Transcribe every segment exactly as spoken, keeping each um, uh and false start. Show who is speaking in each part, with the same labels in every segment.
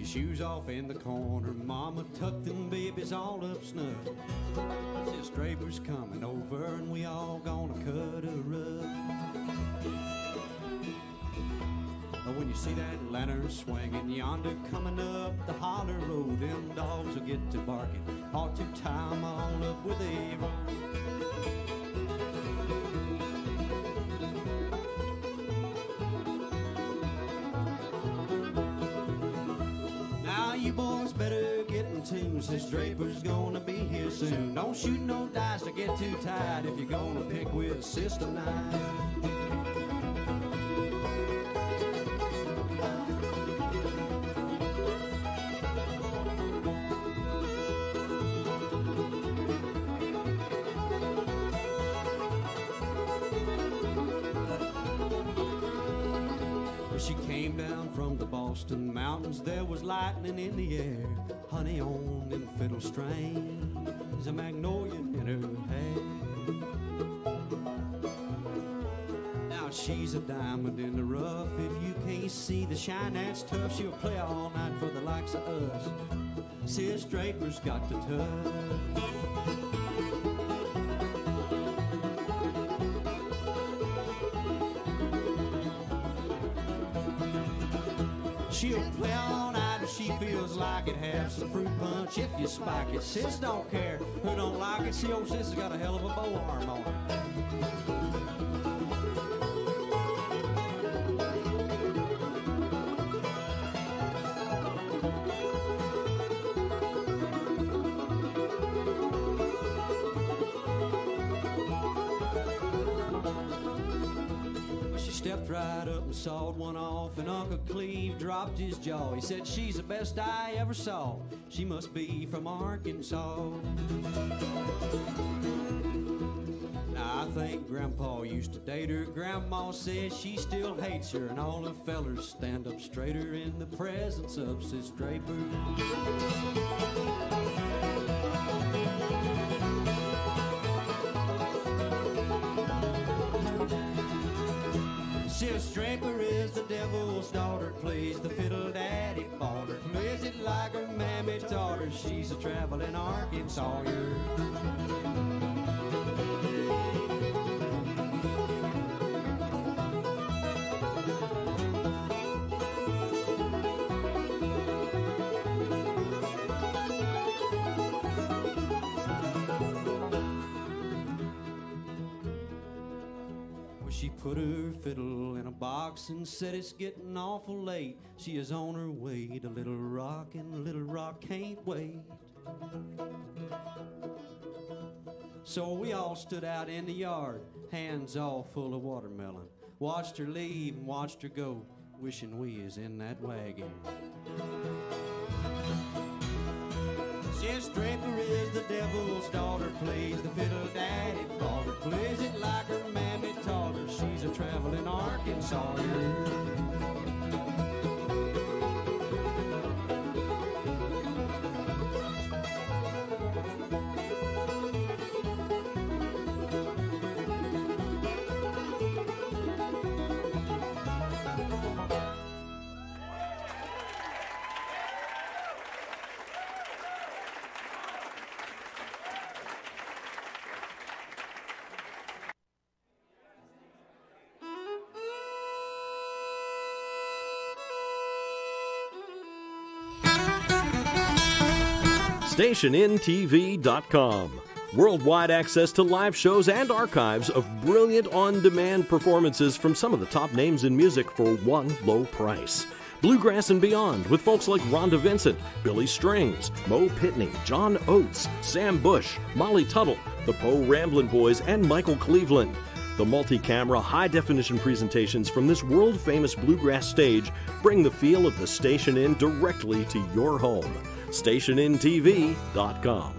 Speaker 1: your shoes off in the corner. Mama tucked them babies all up snug. Says Draper's coming over and we all gonna cut a rug. When you see that lantern swinging yonder coming up the holler road, them dogs will get to barking. Ought to tie 'em all up with a rope. Now you boys better get in tune, since Draper's gonna be here soon. Don't shoot no dice to get too tight if you're gonna pick with Sister Nine. She came down from the Boston mountains, there was lightning in the air, honey on them fiddle strings, a magnolia in her hair. Now she's a diamond in the rough, if you can't see the shine that's tough, she'll play all night for the likes of us. Sis Draper's got the touch. She'll play all night if she feels like it. Have some fruit punch if you spike it. Sis don't care who don't like it. See, old sis has got a hell of a bow arm on her. Stepped right up and sawed one off, and Uncle Cleve dropped his jaw. He said, she's the best I ever saw. She must be from Arkansas. Now, I think Grandpa used to date her. Grandma says she still hates her, and all the fellers stand up straighter in the presence of Sis Draper. Sis Draper is the devil's daughter, plays the fiddle daddy bought her, plays it like her mammy taught her. She's a traveling Arkansawyer. She put her fiddle in a box and said it's getting awful late. She is on her way to Little Rock, and Little Rock can't wait. So we all stood out in the yard, hands all full of watermelon. Watched her leave and watched her go, wishing we was in that wagon. Sis Draper is the devil's daughter, plays the fiddle daddy bought her, plays it like her mammy taught her. She's a traveling Arkansawyer.
Speaker 2: station N T V dot com. Worldwide access to live shows and archives of brilliant on-demand performances from some of the top names in music for one low price. Bluegrass and beyond with folks like Rhonda Vincent, Billy Strings, Mo Pitney, John Oates, Sam Bush, Molly Tuttle, the Poe Ramblin' Boys, and Michael Cleveland. The multi-camera, high-definition presentations from this world-famous bluegrass stage bring the feel of the Station Inn directly to your home. station N T V dot com.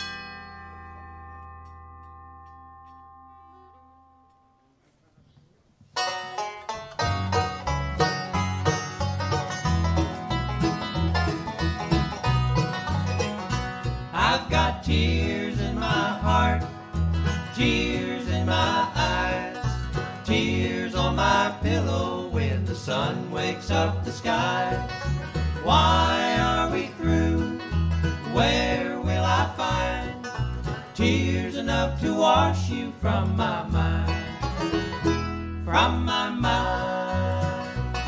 Speaker 3: I've got tears in my heart, tears in my eyes, tears on my pillow when the sun wakes up the sky. Why are we through? Where will I find tears enough to wash you from my mind? From my mind.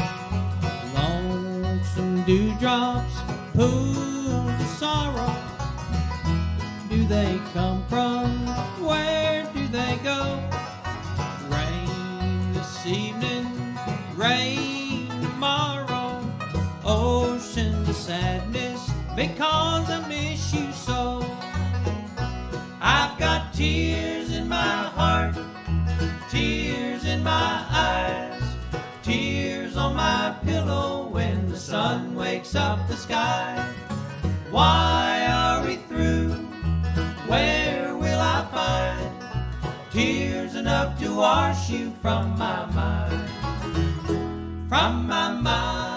Speaker 3: Lonesome dewdrops, pools of sorrow. Do they come from? Where do they go? Rain this evening, rain tomorrow. Ocean to sadness because I miss you so. I've got tears in my heart, tears in my eyes, tears on my pillow when the sun wakes up the sky. Why are we through? Where will I find tears enough to wash you from my mind? From my mind.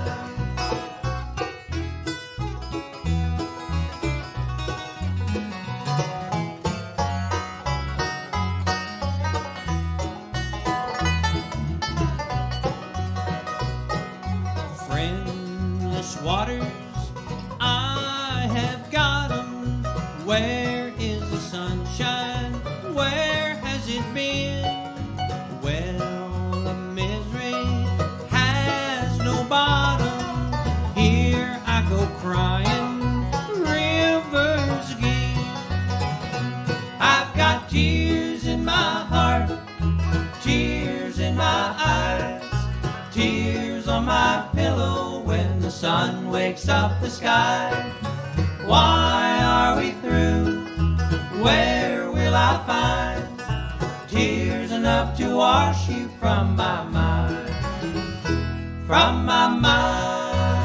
Speaker 3: Friendless waters, I have got 'em. Where is the sunshine? Where has it been? Well, the misery has no bottom. Here I go crying rivers again. I've got tears in my heart, tears in my eyes, tears on my pillow when the sun wakes up the sky. Why are we through? Where will I find tears enough to wash you from my mind? From my mind.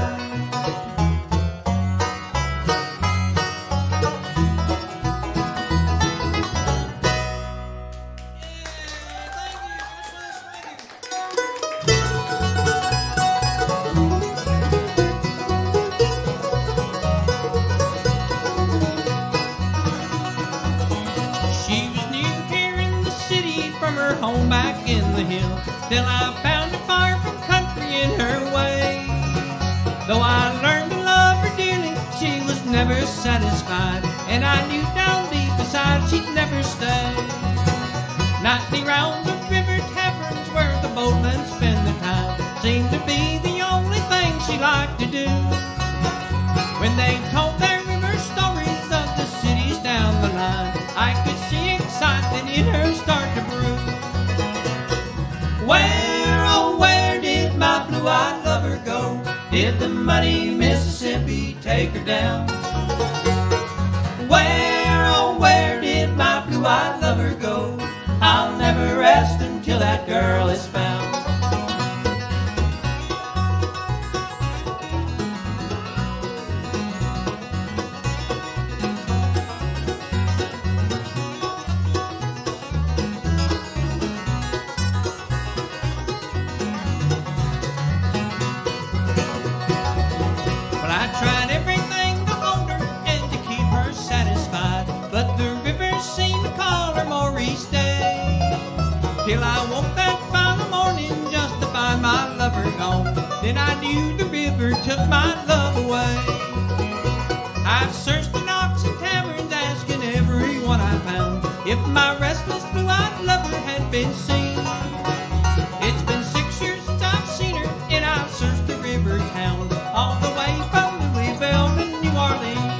Speaker 3: Home back in the hill, till I found a far from country in her ways. Though I learned to love her dearly, she was never satisfied, and I knew down deep inside she'd never stay. Nightly rounds of river taverns where the boatmen spend their time seemed to be the only thing she liked to do. When they told their river stories of the cities down the line, I could see excitement in her start to brew. Where, oh where did my blue-eyed lover go? Did the muddy Mississippi take her down? Where, oh where did my blue-eyed lover go? I'll never rest until that girl is found. Till I woke that final morning just to find my lover gone. Then I knew the river took my love away. I've searched the docks and taverns, asking everyone I found if my restless blue-eyed lover had been seen. It's been six years since I've seen her, and I've searched the river towns all the way from Louisville to New Orleans.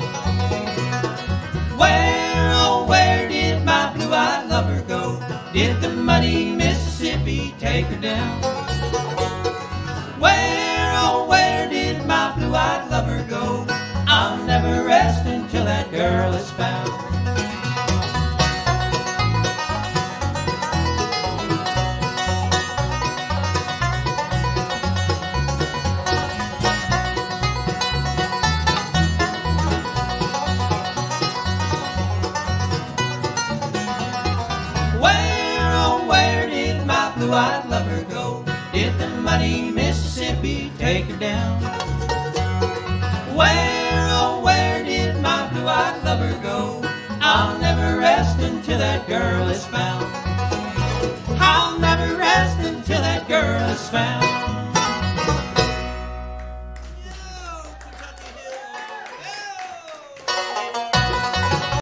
Speaker 3: Where, oh where did my blue-eyed lover go? Did the muddy Mississippi take her down? Where, oh where did my blue-eyed lover go? I'll never rest until that girl is found. Blue-eyed lover go? Did the muddy Mississippi take her down? Where, oh where did my blue-eyed lover go? I'll never rest until that girl is found. I'll never rest until that girl is found.